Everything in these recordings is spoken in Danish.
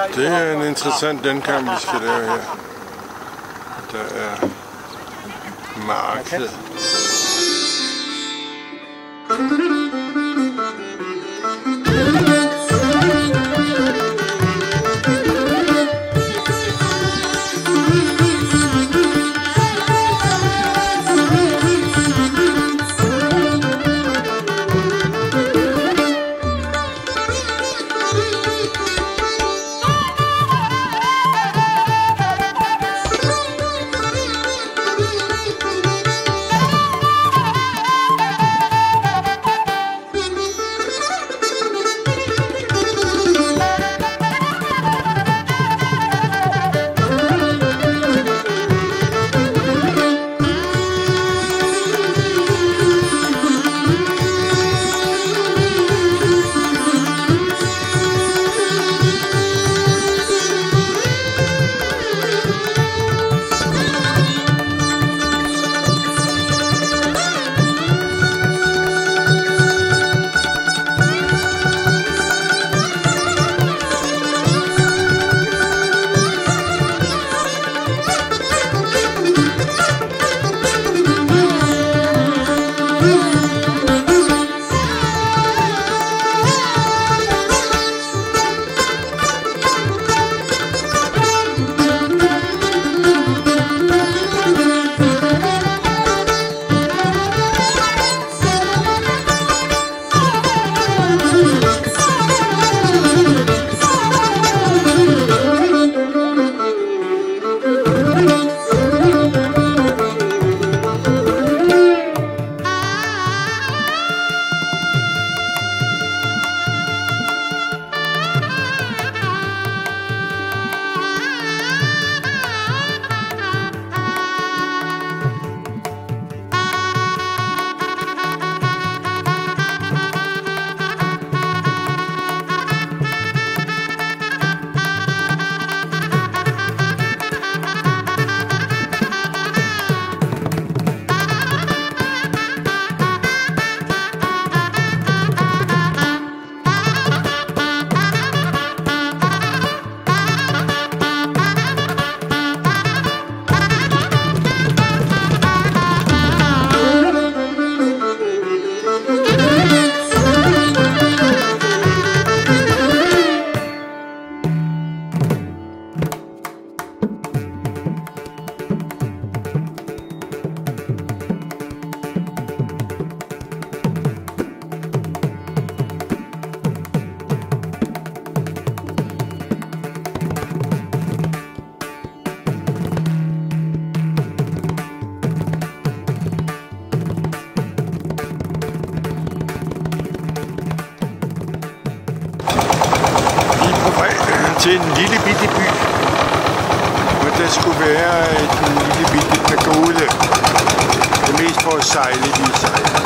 Det er en interessant landkamp, vi skal lave her. Der er marked. Til en lille bitte by, hvor der skulle være en lille bitte pagode. Det er mest for at sejle, vi sejler.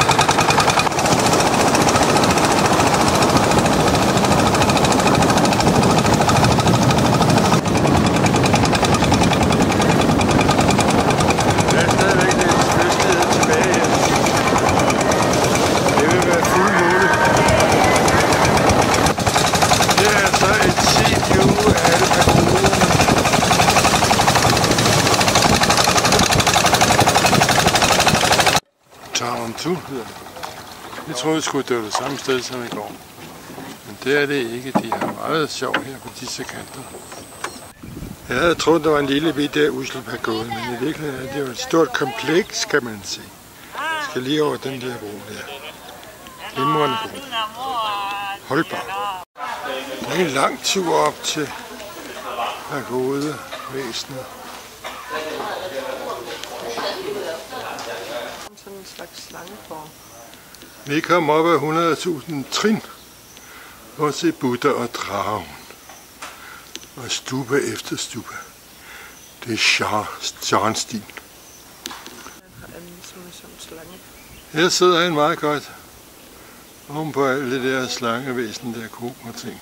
Der er stadigvæk lidt fødstighed tilbage. Det vil være fuld måle. Det er så et C-view af alle pagoderne. Town 2 hedder det. Jeg troede sgu, det var det samme sted som i går. Men det er det ikke. De har meget sjov her på disse kanter. Jeg havde troet, der var en lille bitte usel pagode, men i virkeligheden er det jo et stort kompleks, kan man sige. Jeg skal lige over den der bro der. Glimrende bro. Holdbar. Det er en lang tur op til pagodevæsenet. Sådan en slags slangeform. Vi kom op af 100.000 trin og se Buddha og dragen. Og stupe efter stupe. Det er Sharnstin. Her sidder han meget godt. Oven på alt det der slangevæsen, der ko og ting.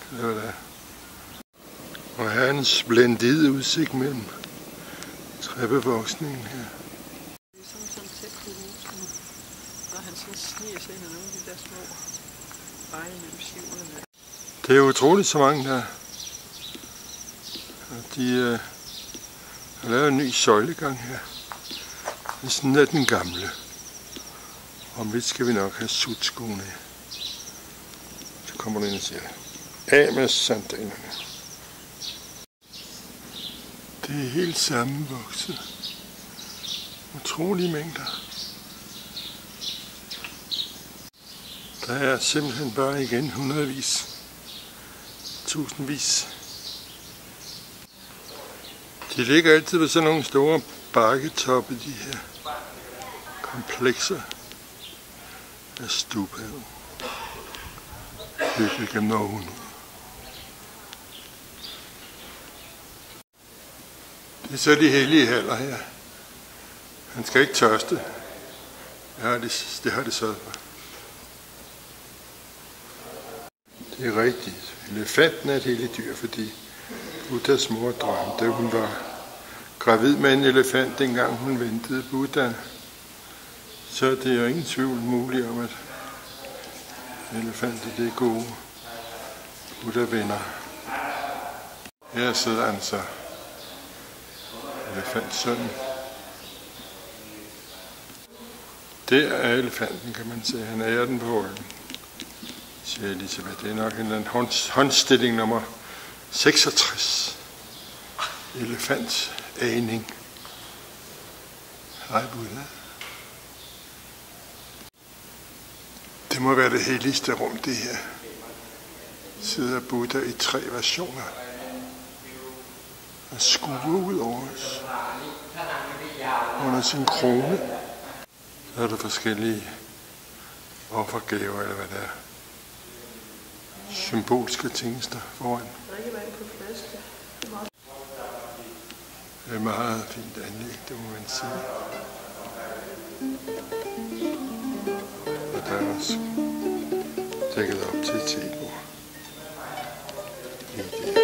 Og her er en splendid udsigt mellem trappevoksningen her. Det er sådan tæt på mosen, når han sådan sniger sig ind i nogle af de der små veje mellem skiverne. Det er utroligt så mange, der Og de har lavet en ny søjlegang her. Det er sådan er den gamle. Om lidt skal vi nok have sutskoene. Så kommer du ind og siger, af med sandalerne. Det er helt sammenvokset. Utrolige mængder. Der er simpelthen bare igen hundredvis, tusindvis. De ligger altid ved sådan nogle store bakketoppe, de her komplekser af stubhav. Bygget gennem århundreder. Det er så de hellige haller her. Han skal ikke tørste. Det har det så. Det er rigtigt. Elefanten er et helligt dyr, fordi Buddhas mor drømte, hun var gravid med en elefant, dengang hun ventede Buddha. Så det er jo ingen tvivl muligt om, at elefanter det er gode Buddha-venner. Her sidder han så, elefantsønnen. Det er elefanten, kan man se. Han ærer den på ryggen, siger Elisabeth. Det er nok en eller anden håndstilling nummer 66. Elefantagning. Hej Buddha. Det må være det helligste rum, det her. Sidder Buddha i 3 versioner og skuer ud over os under sin krone. Så er der forskellige offergaver, eller hvad det er. Symbolske ting, der foran. Det er et meget fint anlæg, det må man sige. Og der er også dækket op til et tebord. Lige der.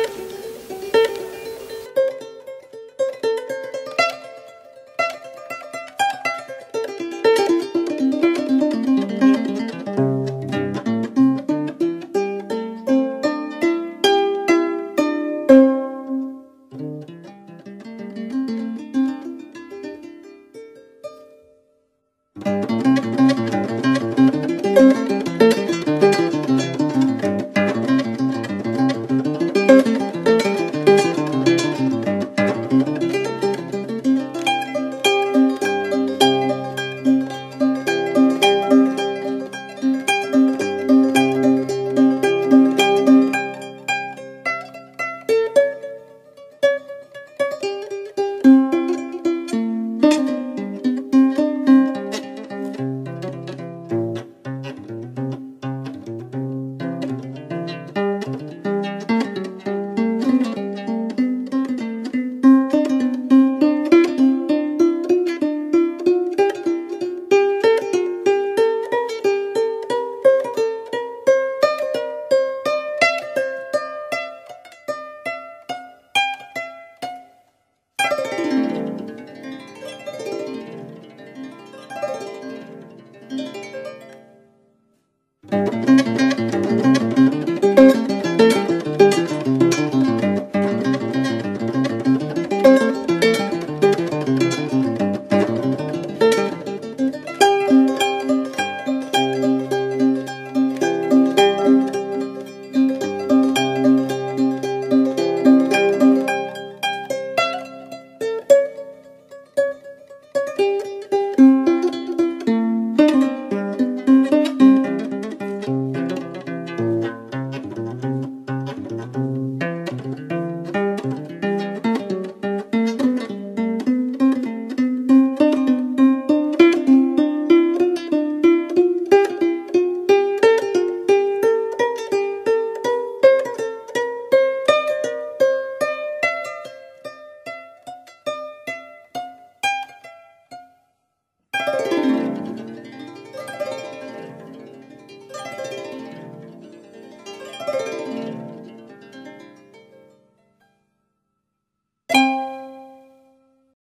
Thank you.